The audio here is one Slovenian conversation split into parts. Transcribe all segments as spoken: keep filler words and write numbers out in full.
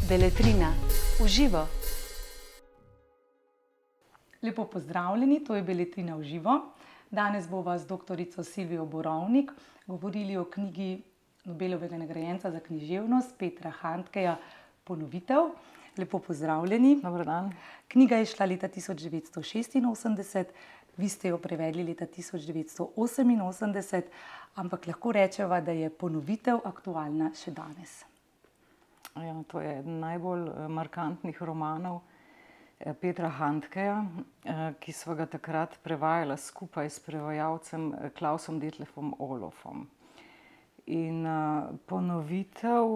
Beletrina v živo. Lepo pozdravljeni, to je Beletrina v živo. Danes bova z doktorico Silvijo Borovnik govorili o knjigi Nobelovega nagrajenca za književnost Petra Handkeja Ponovitev. Lepo pozdravljeni. Dober dan. Knjiga je šla leta tisoč devetsto šestinosemdeset, vi ste jo prevedli leta tisoč devetsto oseminosemdeset, ampak lahko rečeva, da je ponovitev aktualna še danes. Ja, to je eden najbolj markantnih romanov Petra Handkeja, ki sva ga takrat prevajala skupaj s prevajalcem Klausom Detlefom Olofom. In ponovitev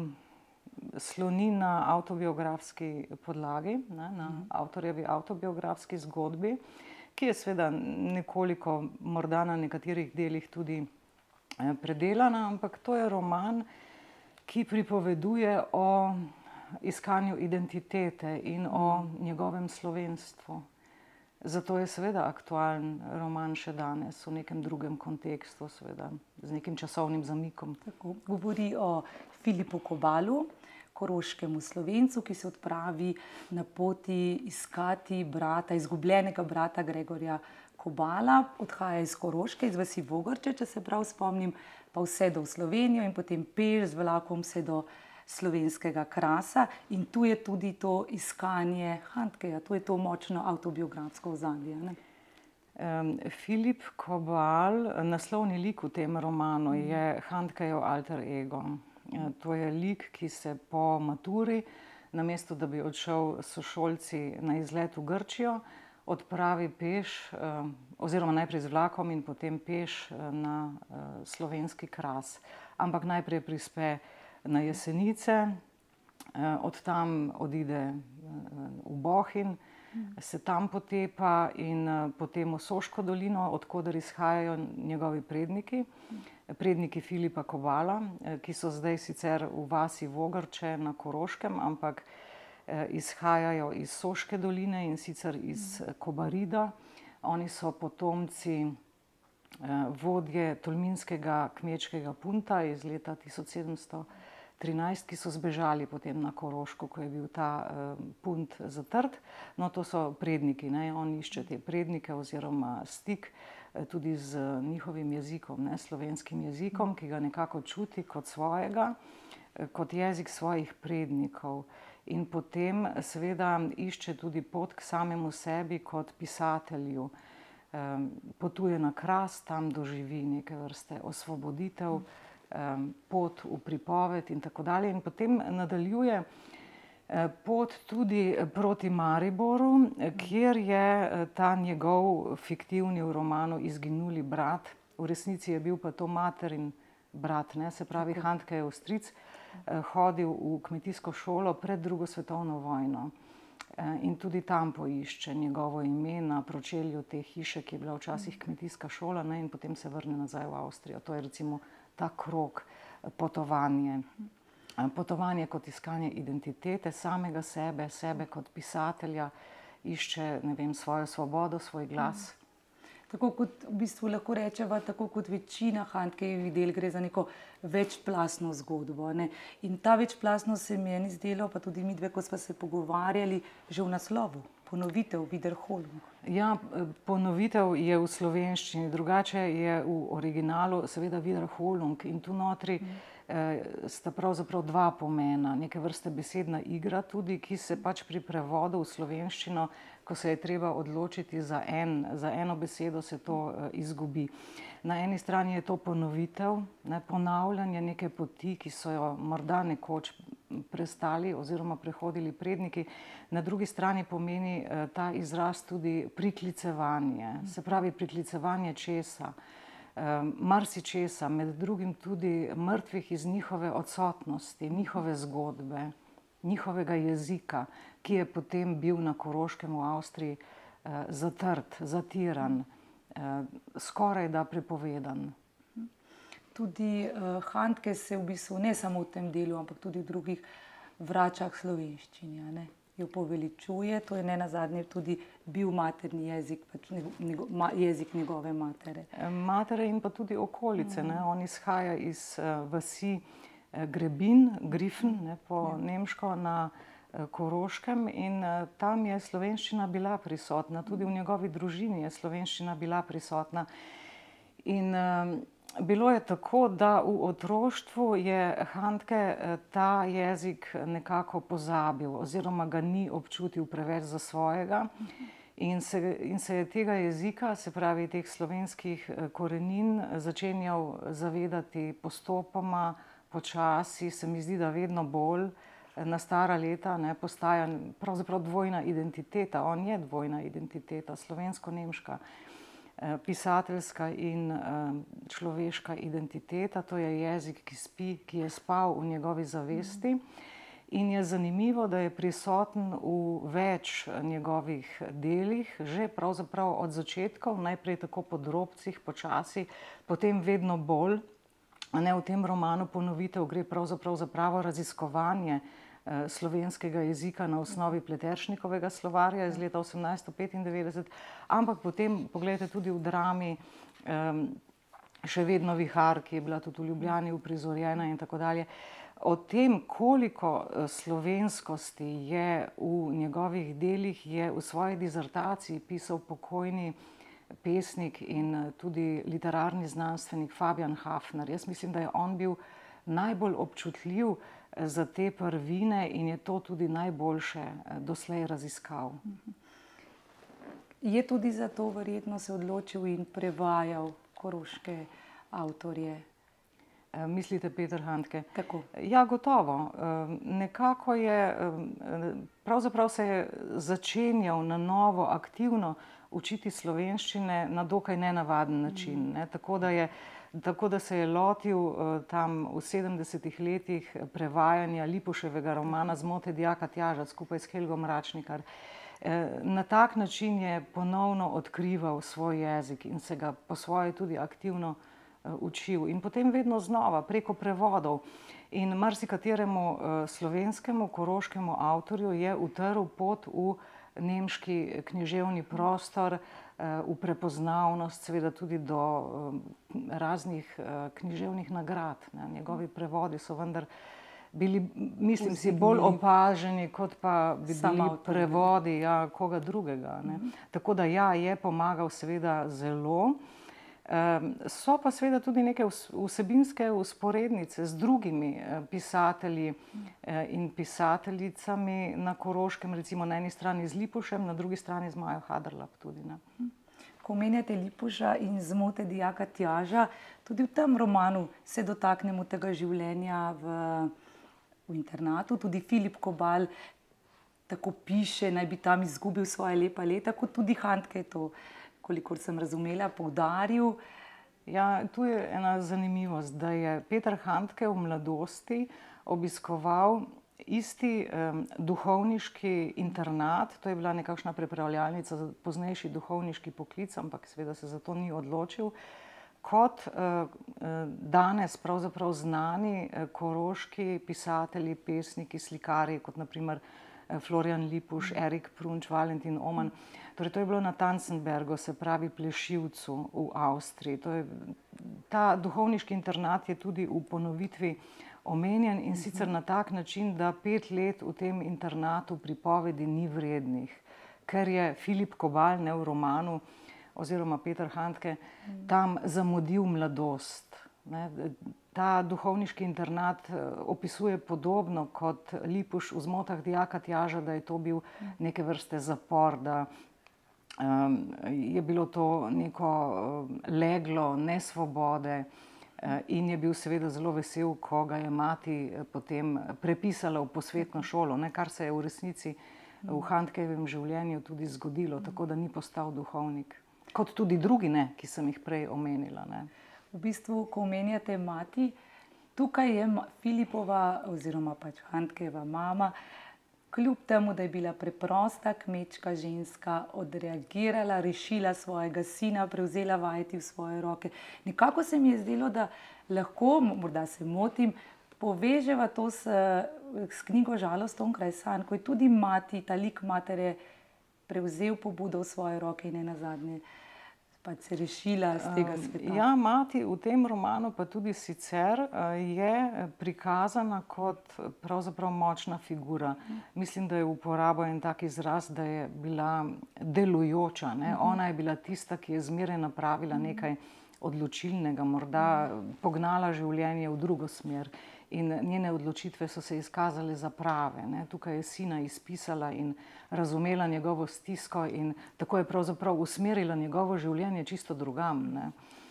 sloni na avtobiografski podlagi, ne, na avtorjevi avtobiografski zgodbi, ki je seveda nekoliko, morda na nekaterih delih tudi predelana, ampak to je roman, ki pripoveduje o iskanju identitete in o njegovem slovenstvu. Zato je seveda aktualen roman še danes, v nekem drugem kontekstu, seveda, z nekim časovnim zamikom. Tako, govori o Filipu Kobalu, koroškemu Slovencu, ki se odpravi na poti iskati brata, izgubljenega brata Gregorja Kobala. Odhaja iz Koroške, iz vasi Vogrče, če se prav spomnim, pa vse do Slovenijo in potem peš z vlakom vse do slovenskega Krasa. In tu je tudi to iskanje Handkeja, tu je to močno avtobiografsko ozadje, ne? Um, Filip Kobal, naslovni lik v tem romanu, je Handkejev alter ego. To je lik, ki se po maturi, namesto da bi odšel s sošolci na izlet v Grčijo, odpravi peš, oziroma najprej z vlakom in potem peš na slovenski Kras. Ampak najprej prispe na Jesenice, od tam odide v Bohinj, se tam potepa in potem v Soško dolino, od koder izhajajo njegovi predniki, predniki Filipa Kobala, ki so zdaj sicer v vasi Vogrče na Koroškem, ampak izhajajo iz Soške doline in sicer iz Kobarida. Oni so potomci vodje tolminskega kmečkega punta iz leta tisoč sedemsto trinajst, ki so zbežali potem na Koroško, ko je bil ta punt zatrt. No, to so predniki, ne, on išče te prednike oziroma stik tudi z njihovim jezikom, ne, slovenskim jezikom, ki ga nekako čuti kot svojega, kot jezik svojih prednikov. In potem seveda išče tudi pot k samemu sebi kot pisatelju. Potuje na Kras, tam doživi neke vrste osvoboditev, pot v pripoved in tako dalje. In potem nadaljuje pot tudi proti Mariboru, kjer je ta njegov fiktivni v romanu izginuli brat. V resnici je bil pa to materin brat, ne, se pravi Handkejev stric, hodil v kmetijsko šolo pred drugo svetovno vojno. In tudi tam poišče njegovo ime na pročelju te hiše, ki je bila včasih kmetijska šola, ne, in potem se vrne nazaj v Avstrijo. To je recimo ta krog, potovanje. Potovanje kot iskanje identitete, samega sebe, sebe kot pisatelja, išče, ne vem, svojo svobodo, svoj glas. Tako kot v bistvu lahko rečeva, tako kot večina Handkejevih del, gre za neko večplastno zgodbo, ne. In ta večplastnost se mi je ni zdelo, pa tudi midve, ko sva se pogovarjali, že v naslovu. Ponovitev, Wiederholung. Ja, ponovitev je v slovenščini, drugače je v originalu seveda Wiederholung in tu notri sta pravzaprav dva pomena, neke vrste besedna igra tudi, ki se pač pri prevodu v slovenščino, ko se je treba odločiti za en, za eno besedo, se to izgubi. Na eni strani je to ponovitev, ne, ponavljanje neke poti, ki so jo morda nekoč prestali oziroma prehodili predniki. Na drugi strani pomeni ta izraz tudi priklicevanje, se pravi priklicevanje česa, marsičesa, med drugim tudi mrtvih iz njihove odsotnosti, njihove zgodbe, njihovega jezika, ki je potem bil na Koroškem v Avstriji zatrt, zatiran, skoraj da prepovedan. Tudi Handke se v bistvu ne samo v tem delu, ampak tudi v drugih vrača k slovenščini, a ne? Jo poveličuje, to je nenazadnje tudi bil materni jezik, pač njego, ma, jezik njegove matere. Matere in pa tudi okolice, ne? On izhaja iz uh, vasi Grebin, Griffen, ne, po nemško, na Koroškem, in tam je slovenščina bila prisotna, tudi v njegovi družini je slovenščina bila prisotna. In bilo je tako, da v otroštvu je Handke ta jezik nekako pozabil oziroma ga ni občutil preveč za svojega. In se, in se je tega jezika, se pravi teh slovenskih korenin, začenjal zavedati postopoma, počasi, se mi zdi, da vedno bolj na stara leta, ne, postaja pravzaprav dvojna identiteta. On je dvojna identiteta, slovensko-nemška, pisateljska in človeška identiteta. To je jezik, ki spi, ki je spal v njegovi zavesti. In je zanimivo, da je prisoten v več njegovih delih, že pravzaprav od začetkov, najprej tako po drobcih, počasi, potem vedno bolj. Ne, v tem romanu Ponovitev gre pravzaprav za pravo raziskovanje eh, slovenskega jezika na osnovi Pleteršnikovega slovarja iz leta osemnajststo petindevetdeset, ampak potem, pogledajte, tudi v drami eh, Še vedno vihar, ki je bila tudi v Ljubljani uprizorjena in tako dalje. O tem, koliko slovenskosti je v njegovih delih, je v svoji dizertaciji pisal pokojni pesnik in tudi literarni znanstvenik Fabijan Hafner. Jaz mislim, da je on bil najbolj občutljiv za te prvine in je to tudi najboljše doslej raziskal. Je tudi zato verjetno se odločil in prevajal koroške avtorje? Mislite Peter Handke? Tako. Ja, gotovo. Nekako je, pravzaprav se je začenjal na novo aktivno učiti slovenščine na dokaj nenavaden način. Ne? Tako da je, tako da se je lotil tam v sedemdesetih letih prevajanja Lipuševega romana Zmote dijaka Tjaža skupaj s Helgo Mračnikar. Na tak način je ponovno odkrival svoj jezik in se ga po svoje tudi aktivno učil. In potem vedno znova, preko prevodov. In marsikateremu slovenskemu, koroškemu avtorju je utrl pot v nemški književni prostor, v prepoznavnost, seveda tudi do raznih književnih nagrad. Njegovi prevodi so vendar bili, mislim si, bolj opaženi, kot pa bi bili prevodi ja, koga drugega. Ne. Tako da ja, je pomagal seveda zelo. So pa seveda tudi neke vsebinske vzporednice z drugimi pisatelji in pisateljicami na Koroškem, recimo na eni strani z Lipušem, na drugi strani z Majo Haderlap tudi. Ne. Ko omenjate Lipuša in Zmote dijaka Tjaža, tudi v tem romanu se dotaknemo tega življenja v, v internatu. Tudi Filip Kobal tako piše, naj bi tam izgubil svoje lepa leta, kot tudi Handke je to, kolikor sem razumela, poudaril. Ja, tu je ena zanimivost, da je Peter Handke v mladosti obiskoval isti um, duhovniški internat, to je bila nekakšna pripravljalnica za poznejši duhovniški poklic, ampak seveda se za to ni odločil, kot uh, danes pravzaprav znani uh, koroški pisatelji, pesniki, slikarji, kot naprimer Florian Lipuš, Erik Prunč, Valentin Oman. Torej, to je bilo na Tanzenbergu, se pravi Plešivcu v Avstriji. To je, ta duhovniški internat je tudi v Ponovitvi omenjen in sicer na tak način, da pet let v tem internatu pripovedi ni vrednih, ker je Filip Kobal, ne v romanu, oziroma Peter Handke, tam zamudil mladost. Ne. Ta duhovniški internat opisuje podobno kot Lipuš v Zmotah dijaka Tjaža, da je to bil neke vrste zapor, da um, je bilo to neko leglo nesvobode uh, in je bil seveda zelo vesel, ko ga je mati potem prepisala v posvetno šolo, ne, kar se je v resnici v Handkejevem življenju tudi zgodilo, tako da ni postal duhovnik. Kot tudi drugi ne, ki sem jih prej omenila. Ne. V bistvu, ko omenjate mati, tukaj je Filipova oziroma pač Handkejeva mama, kljub temu, da je bila preprosta kmečka ženska, odreagirala, rešila svojega sina, prevzela vajeti v svoje roke. Nekako se mi je zdelo, da lahko, morda se motim, poveževa to s, s knjigo Žalost onkraj sanj, ko je tudi mati, ta lik matere prevzel pobudo v svoje roke in ne nazadnje pač se rešila iz tega sveta. Ja, mati v tem romanu pa tudi sicer je prikazana kot pravzaprav močna figura. Mislim, da je uporabil en tak izraz, da je bila delujoča, ne. Ona je bila tista, ki je zmeraj napravila nekaj odločilnega, morda pognala življenje v drugo smer. In njene odločitve so se izkazale za prave, ne. Tukaj je sina izpisala in razumela njegovo stisko in tako je pravzaprav usmerila njegovo življenje čisto drugam, ne.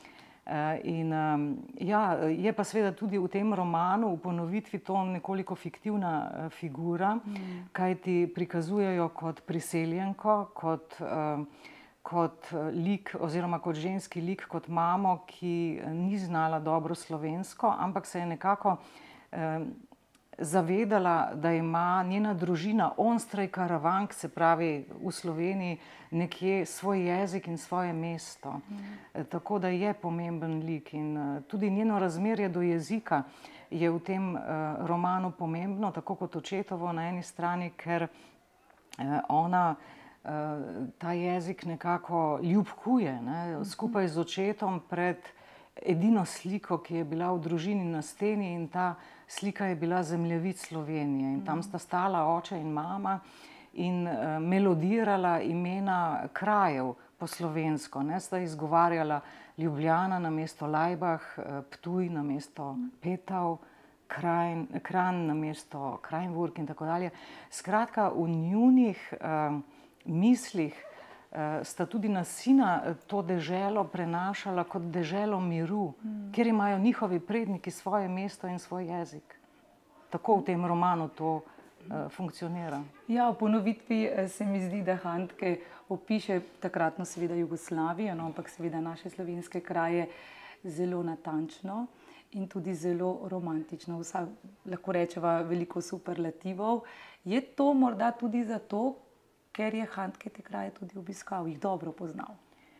In ja, je pa seveda tudi v tem romanu, v ponovitvi, to nekoliko fiktivna figura, kajti prikazujejo kot priseljenko, kot, kot lik oziroma kot ženski lik, kot mamo, ki ni znala dobro slovensko, ampak se je nekako zavedala, da ima njena družina onstraj Karavank, se pravi v Sloveniji, nekje svoj jezik in svoje mesto. Tako da je pomemben lik in tudi njeno razmerje do jezika je v tem romanu pomembno, tako kot očetovo na eni strani, ker ona ta jezik nekako ljubkuje, ne, skupaj z očetom pred edino sliko, ki je bila v družini na steni, in ta slika je bila zemljevid Slovenije. In tam sta stala oče in mama in melodirala imena krajev po slovensko, ne, sta izgovarjala Ljubljana namesto Laibach, Ptuj namesto Petav, Kranj namesto Krajnburg in tako dalje. Skratka, v njunih mislih sta tudi na sina to deželo prenašala kot deželo miru, kjer imajo njihovi predniki svoje mesto in svoj jezik. Tako v tem romanu to funkcionira. Ja, v ponovitvi se mi zdi, da Handke opiše takratno seveda Jugoslavijo, no, ampak seveda naše slovenske kraje zelo natančno in tudi zelo romantično. Vsa, lahko rečeva, veliko superlativov. Je to morda tudi zato, ker je Handke te kraje tudi obiskal, jih dobro poznal?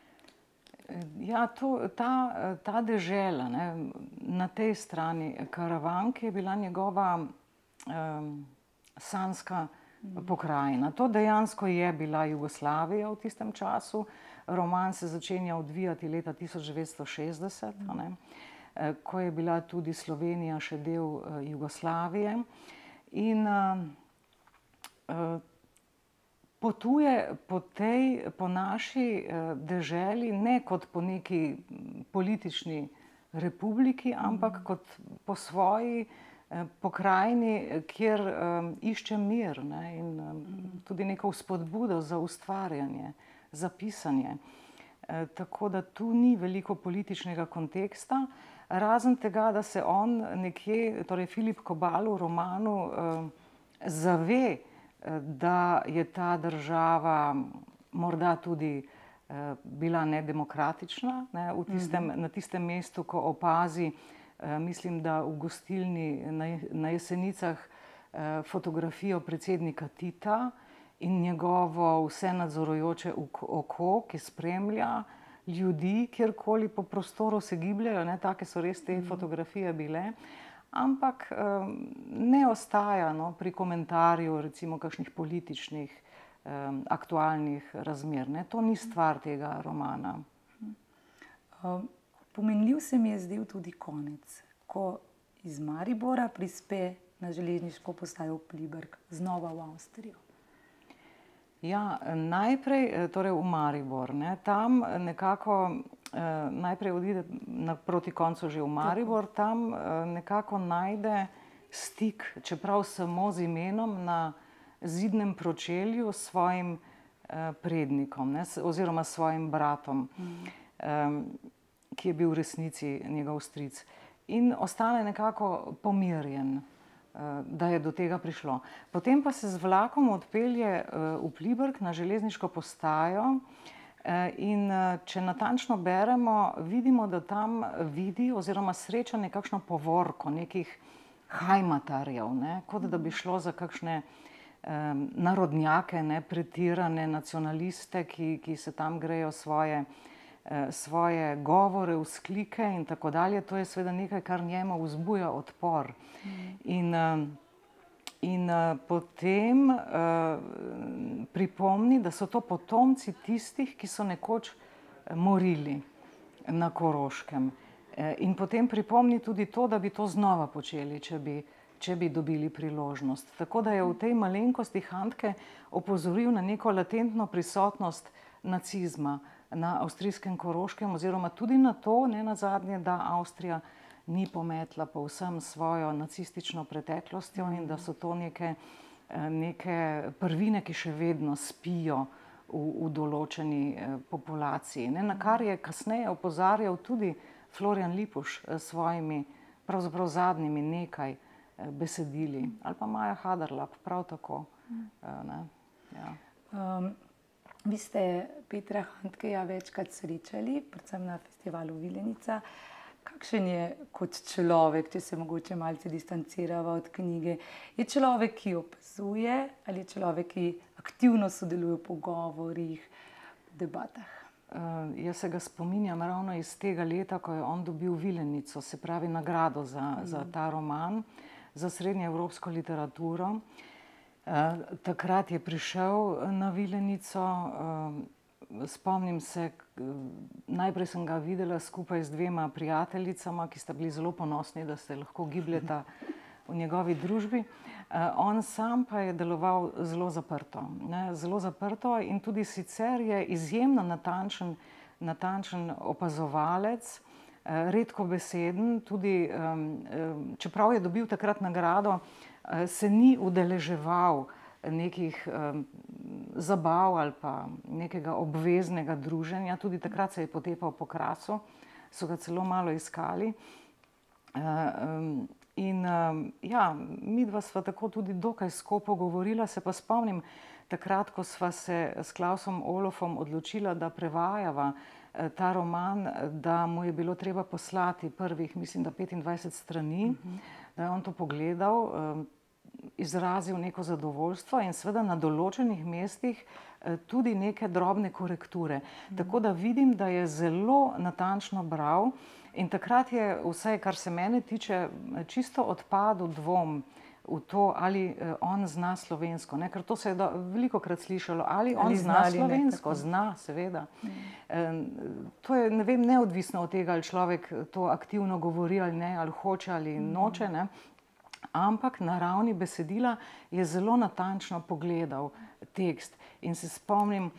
Ja, to, ta, ta dežela, ne, na tej strani Karavank je bila njegova um, sanjska pokrajina. To dejansko je bila Jugoslavija v tistem času. Roman se začenja odvijati leta tisoč devetsto šestdeset, ne, ko je bila tudi Slovenija še del Jugoslavije. In uh, uh, potuje po tej, po naši deželi ne kot po neki politični republiki, ampak kot po svoji pokrajini, kjer išče mir, ne, in tudi neko vzpodbudo za ustvarjanje, za pisanje. Tako da tu ni veliko političnega konteksta, razen tega, da se on nekje, torej Filip Kobal v romanu zave, da je ta država morda tudi eh, bila nedemokratična, ne, v tistem, na tistem mestu, ko opazi, eh, mislim, da v gostilni na, na Jesenicah eh, fotografijo predsednika Tita in njegovo vse nadzorujoče oko, ki spremlja ljudi, kjerkoli po prostoru se gibljajo, ne, take so res te fotografije bile. Ampak ne ostaja, no, pri komentarju recimo kakšnih političnih, um, aktualnih razmer, ne. To ni stvar tega romana. Um, pomenljiv se mi je zdel tudi konec, ko iz Maribora prispe na železniško postajo v Pliberk, znova v Avstrijo. Ja, najprej torej v Maribor, ne. Tam nekako najprej odide proti koncu že v Maribor, tam nekako najde stik, čeprav samo z imenom, na zidnem pročelju s svojim prednikom, ne, oziroma s svojim bratom, mm. ki je bil v resnici njegov stric. In ostane nekako pomirjen, da je do tega prišlo. Potem pa se z vlakom odpelje v Pliberk na železniško postajo. In če natančno beremo, vidimo, da tam vidi oziroma sreča nekakšno povorko nekih hajmatarjev, ne, kot da bi šlo za kakšne um, narodnjake, ne, pretirane nacionaliste, ki, ki se tam grejo svoje, uh, svoje govore, vzklike in tako dalje. To je seveda nekaj, kar njemu vzbuja odpor. Mm. In, uh, In uh, potem uh, pripomni, da so to potomci tistih, ki so nekoč morili na Koroškem. In potem pripomni tudi to, da bi to znova počeli, če bi, če bi dobili priložnost. Tako da je v tej malenkosti Handke opozoril na neko latentno prisotnost nacizma na avstrijskem Koroškem, oziroma tudi na to, ne nazadnje, da Avstrija ni pometla povsem svojo nacistično preteklostjo in da so to neke, neke prvine, ki še vedno spijo v, v določeni populaciji. Ne, na kar je kasneje opozarjal tudi Florian Lipuš s svojimi pravzaprav zadnjimi nekaj besedili. Ali pa Maja Haderlap, prav tako. Ne, ja. um, vi ste Petra Handkeja večkrat srečali, predvsem na festivalu Vilenica. Kakšen je kot človek, če se mogoče malce distancirava od knjige? Je človek, ki opazuje, ali je človek, ki aktivno sodeluje v pogovorih, v debatah? Uh, jaz se ga spominjam ravno iz tega leta, ko je on dobil Vilenico, se pravi nagrado za, mm. za ta roman, za srednjeevropsko literaturo. Uh, takrat je prišel na Vilenico. Uh, Spomnim se, najprej sem ga videla skupaj z dvema prijateljicama, ki sta bili zelo ponosni, da se lahko gibljeta v njegovi družbi. On sam pa je deloval zelo zaprto, ne, zelo zaprto in tudi sicer je izjemno natančen, natančen opazovalec, redko beseden, tudi čeprav je dobil takrat nagrado, se ni udeleževal nekih um, zabav ali pa nekega obveznega druženja. Tudi takrat se je potepal po Krasu, so ga celo malo iskali. Uh, um, in um, ja, midva sva tako tudi dokaj skopo govorila, se pa spomnim takrat, ko sva se s Klausom Olofom odločila, da prevajava uh, ta roman, da mu je bilo treba poslati prvih, mislim, da petindvajset strani, uh-huh. da je on to pogledal, um, izrazil neko zadovoljstvo in seveda na določenih mestih tudi neke drobne korekture. Mm. Tako da vidim, da je zelo natančno bral in takrat je vse, kar se mene tiče, čisto odpadel dvom v to, ali on zna slovensko. Ne? Ker to se je do, velikokrat slišalo, ali on ali zna slovensko. Ne, zna, seveda. Mm. To je, ne vem, neodvisno od tega, ali človek to aktivno govori ali ne, ali hoče ali mm. noče, ne? Ampak na ravni besedila je zelo natančno pogledal tekst. In se spomnim,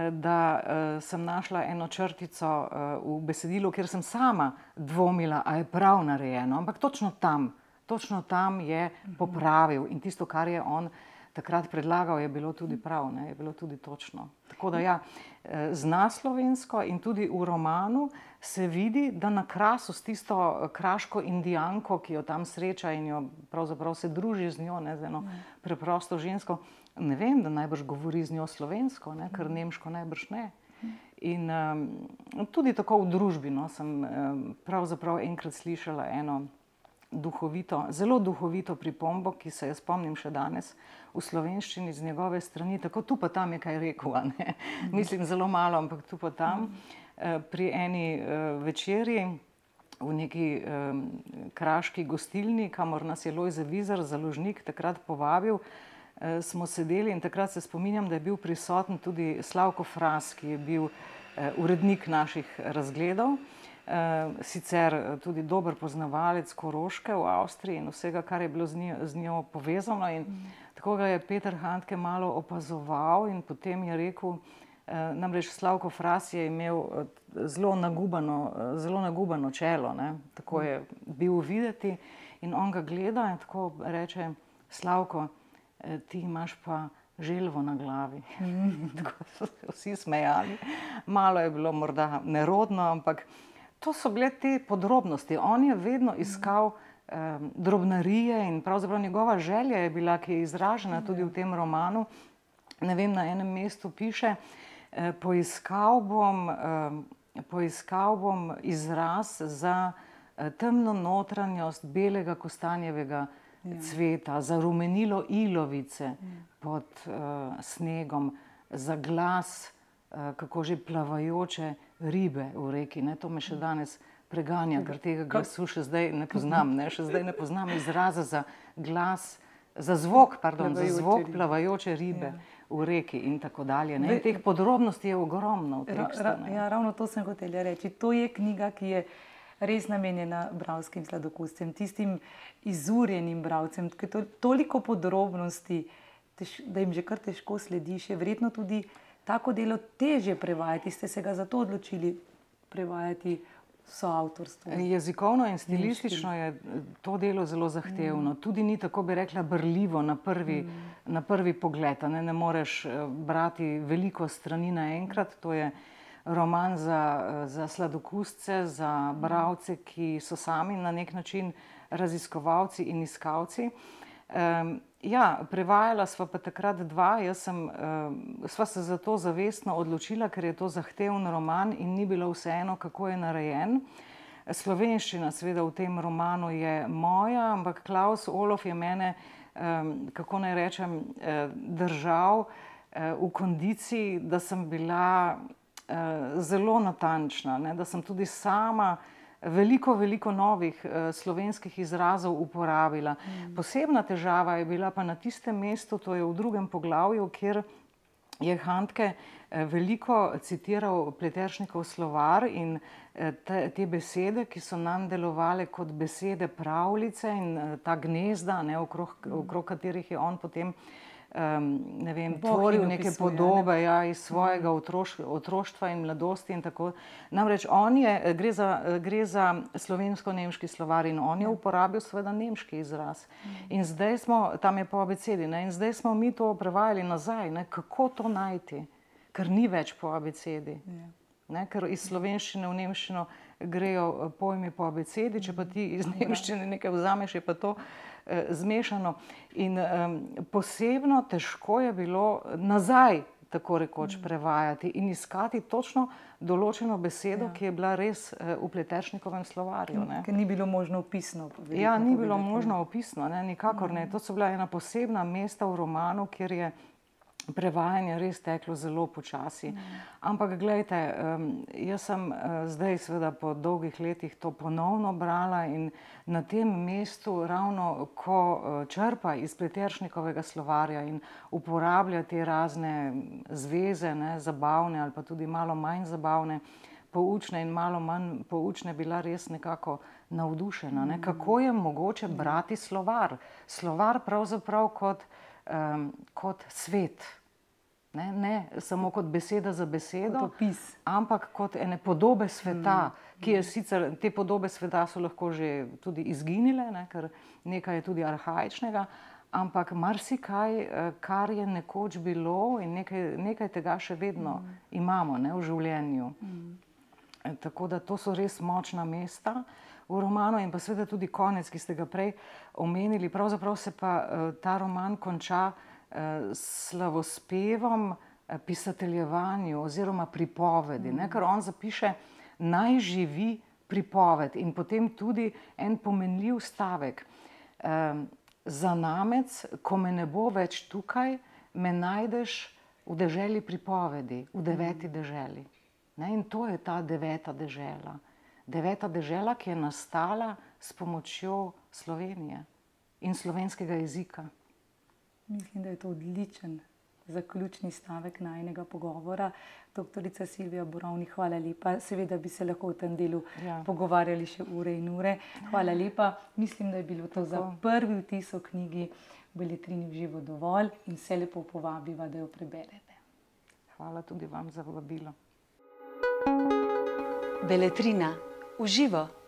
da sem našla eno črtico v besedilu, kjer sem sama dvomila, a je prav narejeno. Ampak točno tam, točno tam je popravil in tisto, kar je on takrat predlagal, je bilo tudi prav, ne, je bilo tudi točno. Tako da ja, zna slovensko in tudi v romanu se vidi, da na Krasu s tisto kraško indijanko, ki jo tam sreča in jo pravzaprav se druži z njo, ne, z eno preprosto žensko, ne vem, da najbrž govori z njo slovensko, ne, ker nemško najbrž ne. In um, tudi tako v družbi, no, sem um, pravzaprav enkrat slišala eno duhovito, zelo duhovito pripombo, ki se je spomnim še danes v slovenščini z njegove strani, tako tu pa tam je kaj rekel, a ne? Mislim zelo malo, ampak tu pa tam, pri eni večerji v neki kraški gostilni, kamor nas je Lojze Vizar, založnik, takrat povabil, smo sedeli in takrat se spominjam, da je bil prisoten tudi Slavko Fras, ki je bil urednik naših razgledov, sicer tudi dober poznavalec Koroške v Avstriji in vsega, kar je bilo z njo, z njo povezano. In mm. tako ga je Peter Handke malo opazoval in potem je rekel, namreč Slavko Fras je imel zelo nagubano, zelo nagubano čelo, ne? Tako je bil videti in on ga gleda in tako reče, Slavko, ti imaš pa želvo na glavi. Mm. Tako so se vsi smejali. Malo je bilo morda nerodno, ampak to so bile te podrobnosti. On je vedno iskal eh, drobnarije in pravzaprav njegova želja je bila, ki je izražena tudi v tem romanu. Ne vem, na enem mestu piše, eh, poiskal bom, eh, poiskal bom izraz za eh, temno notranjost belega kostanjevega ja. cveta, za rumenilo ilovice ja. pod eh, snegom, za glas, eh, kako že plavajoče ribe v reki, ne, to me še danes preganja, ker tega glasu še zdaj ne poznam, ne, še zdaj ne poznam izraza za glas, za zvok, pardon, za zvok plavajoče ribe v reki in tako dalje. Ne? In teh podrobnosti je ogromno v tekstu. Ra, ra, ja, ravno to sem hotela reči. To je knjiga, ki je res namenjena bralskim sladokuscem, tistim izurjenim bralcem, ki to, toliko podrobnosti, tež, da jim že kar težko slediš, je verjetno tudi tako delo težje prevajati. Ste se ga zato odločili prevajati soavtorstvo? Jezikovno in stilistično je to delo zelo zahtevno. Mm. Tudi ni, tako bi rekla, brljivo na prvi, mm. na prvi pogled. Ne, ne moreš brati veliko strani naenkrat. To je roman za, za sladokusce, za bralce, ki so sami na nek način raziskovalci in iskalci. Um, ja, prevajala sva pa takrat dva. Jaz sem, um, sva se za to zavestno odločila, ker je to zahteven roman in ni bilo vseeno, kako je narejen. Slovenščina seveda v tem romanu je moja, ampak Klaus Olof je mene, um, kako naj rečem, držal uh, v kondiciji, da sem bila zelo natančna, ne, da sem tudi sama veliko, veliko novih uh, slovenskih izrazov uporabila. Mm. Posebna težava je bila pa na tistem mestu, to je v drugem poglavju, kjer je Handke uh, veliko citiral Pleteršnikov slovar in uh, te, te besede, ki so nam delovale kot besede pravljice in uh, ta gnezda, ne, okrog, mm. okrog katerih je on potem Um, ne vem, tvoril neke podobe, ne? Ja, iz svojega otroš, otroštva in mladosti in tako. Namreč on je, gre za, gre za slovensko-nemški slovar in on je uporabil seveda nemški izraz. In zdaj smo, tam je po abecedi, ne? In zdaj smo mi to prevajali nazaj, ne? Kako to najti, ker ni več po abecedi. Ne? Ker iz slovenščine v nemščino grejo pojmi po abecedi, če pa ti iz nemščine nekaj vzameš, je pa to zmešano. In um, posebno težko je bilo nazaj, tako rekoč, prevajati in iskati točno določeno besedo, ja. Ki je bila res uh, v Pleteršnikovem slovarju. Ne. Ker ni bilo možno opisno. Ja, ni bilo možno opisno, ne, nikakor ne. To so bila ena posebna mesta v romanu, kjer je prevajanje res teklo zelo počasi. Ampak glejte, jaz sem zdaj seveda po dolgih letih to ponovno brala in na tem mestu ravno, ko črpa iz Pleteršnikovega slovarja in uporablja te razne zveze, ne, zabavne ali pa tudi malo manj zabavne, poučne in malo manj poučne, bila res nekako navdušena. Ne? Kako je mogoče brati slovar? Slovar pravzaprav kot, um, kot svet. Ne, ne samo kot beseda za besedo, ampak kot ene podobe sveta, mm. ki je sicer, te podobe sveta so lahko že tudi izginile, ne, ker nekaj je tudi arhaičnega, ampak marsikaj, kar je nekoč bilo in nekaj, nekaj tega še vedno mm. imamo, ne, v življenju. Mm. Tako da to so res močna mesta v romanu in pa seveda tudi konec, ki ste ga prej omenili. Pravzaprav se pa ta roman konča slavospevom, pisateljevanju oziroma pripovedi, ne? Ker on zapiše naj živi pripoved in potem tudi en pomenljiv stavek. Zanamec, ko me ne bo več tukaj, me najdeš v deželi pripovedi, v deveti deželi. Ne? In to je ta deveta dežela. Deveta dežela, ki je nastala s pomočjo Slovenije in slovenskega jezika. Mislim, da je to odličen zaključni stavek najinega pogovora. Doktorica Silvija Borovnik, hvala lepa. Seveda bi se lahko v tem delu ja. pogovarjali še ure in ure. Hvala lepa. Mislim, da je bilo to Tako. za prvi vtis o knjigi Beletrini v živo dovolj in vse lepo povabiva, da jo preberete. Hvala tudi vam za vabilo. Beletrina v živo.